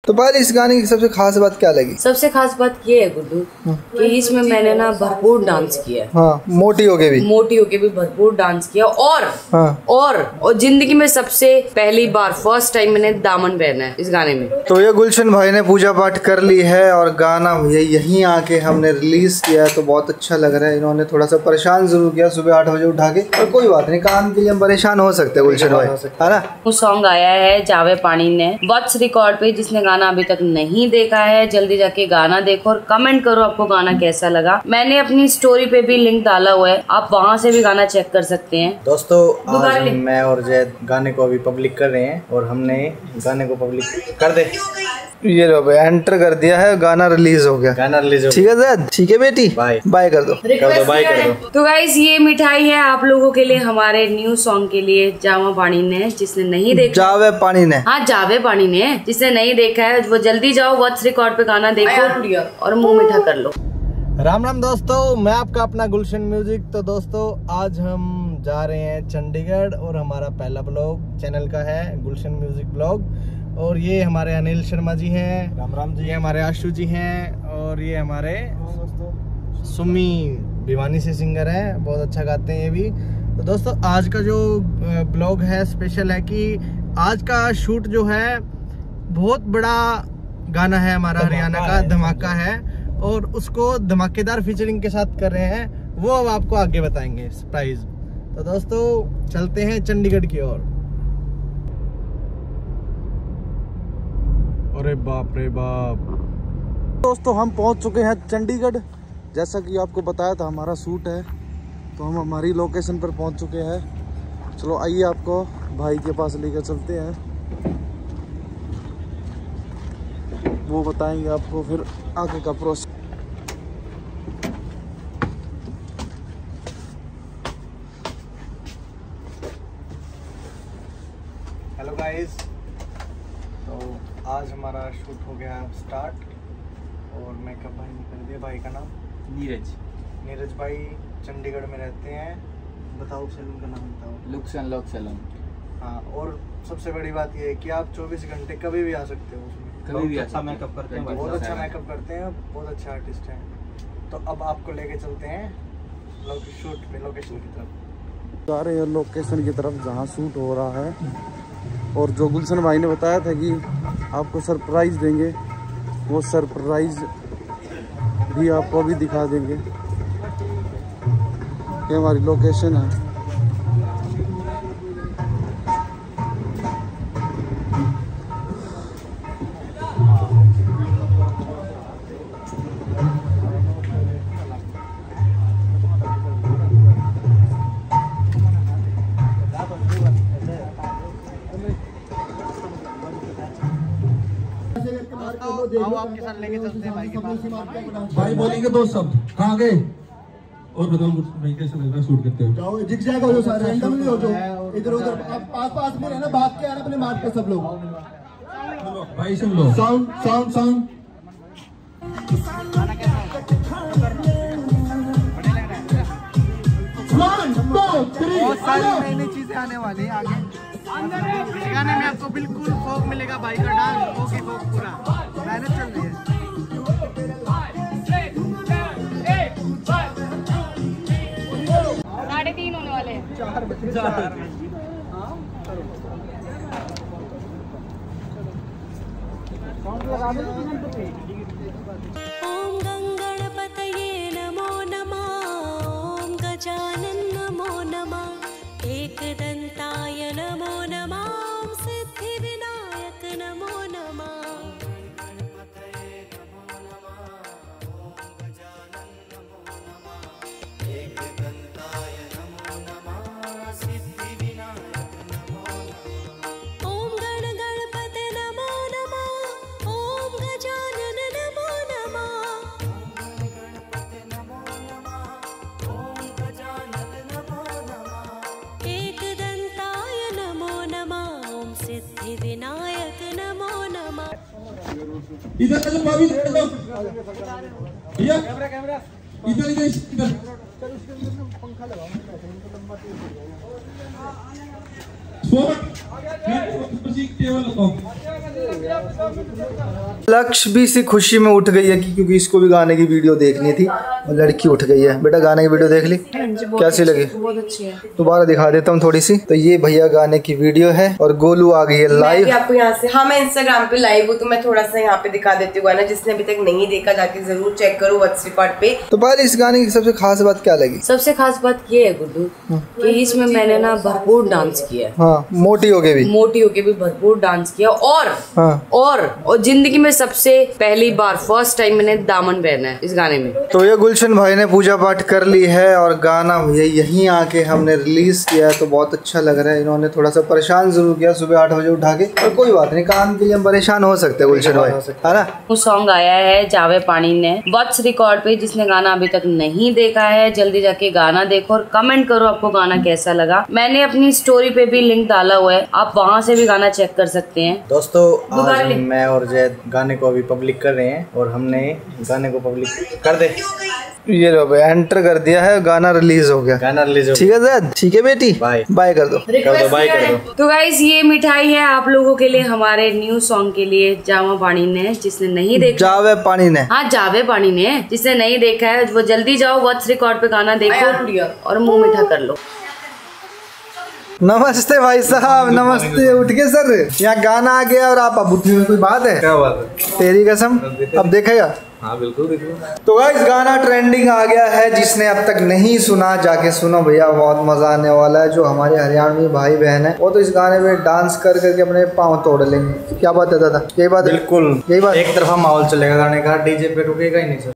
तो भाई इस गाने की सबसे खास बात क्या लगी? सबसे खास बात ये है गुड्डू कि इसमें मैंने ना भरपूर डांस किया। हाँ, मोटी होके भी भरपूर डांस किया और हाँ। और जिंदगी में सबसे पहली बार फर्स्ट टाइम मैंने दामन पहना है इस गाने में। तो ये गुलशन भाई ने पूजा पाठ कर ली है और गाना यहीं आके हमने रिलीज किया है, तो बहुत अच्छा लग रहा है। इन्होंने थोड़ा सा परेशान जरूर किया सुबह 8 बजे उठा के, और कोई बात नहीं, काम के लिए हम परेशान हो सकते हैं गुलशन भाई, है ना। वो सॉन्ग आया है जावे पानी ने वत्स रिकॉर्ड पे। जिसने गाना अभी तक नहीं देखा है जल्दी जाके गाना देखो और कमेंट करो आपको गाना कैसा लगा। मैंने अपनी स्टोरी पे भी लिंक डाला हुआ है, आप वहाँ से भी गाना चेक कर सकते हैं। दोस्तों आज मैं और जैद गाने को अभी पब्लिक कर रहे हैं और हमने गाने को पब्लिक कर दे, ये लो भाई एंटर कर दिया है, गाना रिलीज हो गया। ठीक है जैद, ठीक है बेटी, बाय बाय कर दो, बाय कर दो। तो गाइस ये मिठाई है आप लोगों के लिए, हमारे न्यू सॉन्ग के लिए। जावा पानी ने, जिसने नहीं देखा, जावे पानी ने, हाँ जावे पानी ने, जिसने नहीं देखा है वो जल्दी जाओ वत्स रिकॉर्ड पे गाना देखो और मुंह मीठा कर लो। राम राम दोस्तों, मैं आपका अपना गुलशन म्यूजिक। तो दोस्तों आज हम जा रहे हैं चंडीगढ़ और हमारा पहला ब्लॉग चैनल का है गुलशन म्यूजिक ब्लॉग। और ये हमारे अनिल शर्मा जी हैं, राम राम जी, ये हमारे आशु जी हैं और ये हमारे सुमी भिवानी से सिंगर हैं, बहुत अच्छा गाते हैं ये भी। तो दोस्तों आज का जो ब्लॉग है स्पेशल है कि आज का शूट जो है बहुत बड़ा गाना है हमारा, हरियाणा का धमाका है और उसको धमाकेदार फीचरिंग के साथ कर रहे हैं, वो अब आपको आगे बताएंगे सरप्राइज। तो दोस्तों चलते हैं चंडीगढ़ की ओर। अरे बाप रे बाप दोस्तों, हम पहुंच चुके हैं चंडीगढ़। जैसा कि आपको बताया था हमारा शूट है, तो हम हमारी लोकेशन पर पहुंच चुके हैं। चलो आइए आपको भाई के पास लेकर चलते हैं, वो बताएंगे आपको फिर आगे का प्रोसेस। हेलो गाइस, तो आज हमारा शूट हो गया स्टार्ट और मेकअप भाई ने कर दिया। भाई का नाम नीरज भाई चंडीगढ़ में रहते हैं। बताओ सैलून का नाम बताओ। Looks and lock salon. हाँ, और सबसे बड़ी बात ये है कि आप 24 घंटे कभी भी आ सकते हो उसमें, कभी भी अच्छा मेकअप करते हैं, बहुत अच्छा मेकअप करते हैं, बहुत अच्छे आर्टिस्ट हैं। तो अब आपको लेके चलते हैं शूट में लोकेशन की तरफ। जा रहे हैं लोकेशन की तरफ जहाँ शूट हो रहा है, और जो गुलशन भाई ने बताया था कि आपको सरप्राइज देंगे, वो सरप्राइज भी आपको अभी दिखा देंगे। ये हमारी लोकेशन है। आओ आपके साथ लेके चलते हैं भाई के पास। भाई बोलेंगे दो शब्द, कहाँ गए और बताओ भाई कैसे लग रहा शूट करते हो? जाओ दिख जाएगा, जो सारे रैंडम नहीं हो, जो इधर उधर आप पास में रहना, भाग के आना अपने मार्ग पे सब लोग। भाई सुन लो, साउंड साउंड साउंड। बहुत सारी नई नई चीजें आने वाली है आगे। इस गाने में आपको बिल्कुल फोक मिलेगा, भाई का डांस फोक ही फोक पूरा मेहनत चल रही है। 3:30 होने वाले हैं। 4 बजे ओम गंगणपतये नमो नमः, ओम गजानन नमो नमः, एकदंताय नमो नमः, ओम सिद्धिविनायक नमो नमः। विनायक नमो नमः। इधर चलो भाभी, इधर दो भैया, कैमरा इधर इधर इधर। पंखा लगाओ, लक्ष्य भी इसी खुशी में उठ गई है कि क्योंकि इसको भी गाने की वीडियो देखनी थी और लड़की उठ गई है। बेटा गाने की वीडियो देख ली, कैसी लगी? बहुत अच्छी है। दोबारा दिखा देता हूँ थोड़ी सी। तो ये भैया गाने की वीडियो है और गोलू आ गई है लाइव। आपको यहाँ से, हाँ मैं इंस्टाग्राम पे लाइव हूँ तो मैं थोड़ा सा यहाँ पे दिखा देती हूँ गाना, जिसने अभी तक नहीं देखा जाके जरूर चेक करो वॉच रिकॉर्ड पे। तो पहले इस गाने की सबसे खास बात क्या लगी? सबसे खास बात ये है गुड्डू कि इसमें मैंने ना भरपूर डांस किया। हाँ, मोटी होके भी भरपूर डांस किया और जिंदगी में सबसे पहली बार फर्स्ट टाइम मैंने दामन पहना है इस गाने में। तो ये गुलशन भाई ने पूजा पाठ कर ली है और गाना भैया यहीं आके हमने रिलीज किया है तो बहुत अच्छा लग रहा है। इन्होंने थोड़ा सा परेशान जरूर किया सुबह 8 बजे उठा के, और कोई बात नहीं, काम के लिए हम परेशान हो सकते हैं गुलशन भाई, है ना। वो सॉन्ग आया है जावे पानी ने वॉच रिकॉर्ड पे, जिसने गाना अभी तक नहीं देखा है जल्दी जाके गाना देखो और कमेंट करो आपको गाना कैसा लगा। मैंने अपनी स्टोरी पे भी लिंक डाला हुआ है, आप वहाँ से भी गाना चेक कर सकते हैं। दोस्तों आज मैं और जैद गाने को अभी पब्लिक कर रहे हैं और हमने गाने को पब्लिक कर दे, ये लो भाई एंटर कर दिया है, गाना रिलीज हो गया। गाना रिलीज हो ठीक है जैद, ठीक है बेटी, बाय बाय कर दो, बाय कर दो। तो गाइस ये मिठाई है आप लोगों के लिए, हमारे न्यू सॉन्ग के लिए, जावा पानी ने, जिसने नहीं देखा, जावे पानी ने, हाँ जावे पानी ने, जिसने नहीं देखा है वो जल्दी जाओ वॉच रिकॉर्ड पे गाना देखो और मुंह मीठा कर लो। नमस्ते भाई साहब, नमस्ते। उठ के सर, यहाँ गाना आ गया और आप अब उठे हुए, कोई बात है? क्या बात है? तेरी कसम, अब देखेगा? हाँ बिल्कुल बिल्कुल। तो गाइस गाना ट्रेंडिंग आ गया है, जिसने अब तक नहीं सुना जाके सुनो भैया, बहुत मजा आने वाला है। जो हमारे हरियाणवी भाई बहन है वो तो इस गाने में डांस कर करके अपने पाँव तोड़ लेंगे। क्या बात है दादा, यही बात है? बिल्कुल यही बात। एक तरफा माहौल चलेगा गाने का, डीजे पे रुकेगा ही नहीं सर।